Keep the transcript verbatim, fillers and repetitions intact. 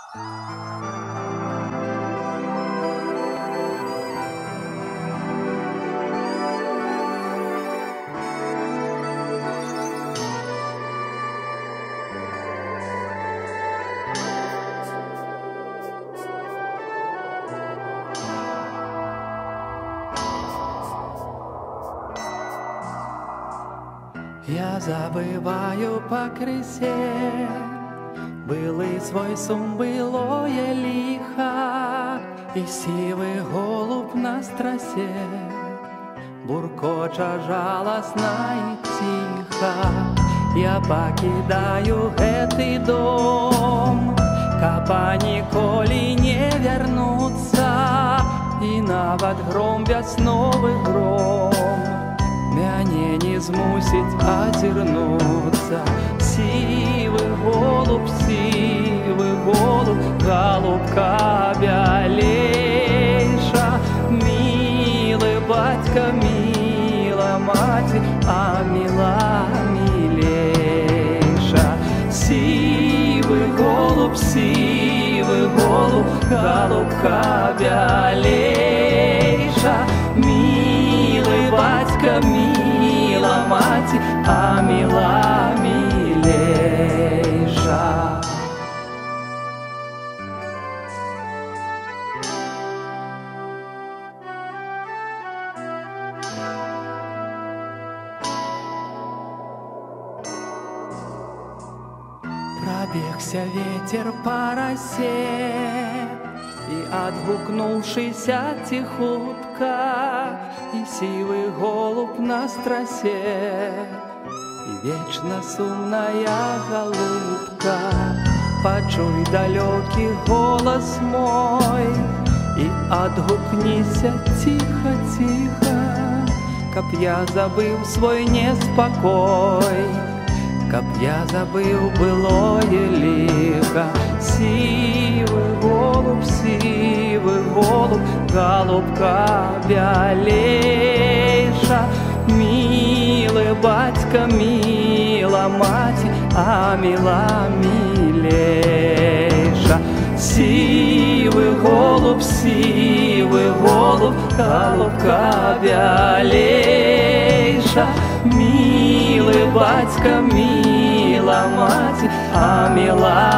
Я забываю по крысе былий свой сум, былое лихо, і сивый голуб на страсе буркоча жалостно и тихо. Я покидаю этот дом, каб ніколи не вернуться, и нават гром вясновы гром мяне не змусить озернуться. Сивый голуб, сивый голуб, голубка бялейша, милый батька, мила мати, а мила милейша. Сивый голуб, сивый голуб, голубка бялейша, милый батька, мила мати, а мила милейша. Пробегся ветер по росе, и отгукнувшийся тихутка, и сивый голубь на страсе, и вечно сумная голубка. Почуй далекий голос мой и отгукнися тихо-тихо, каб я забыл свой неспокой, каб я забыл былое лихо. Сивый голубь, сивый голубь, голубка бялейша, милый батька, мила мати, а мила милейша. Сивый голубь, сивый голубь, голубка бялейша, милый батька, мила мати, а мила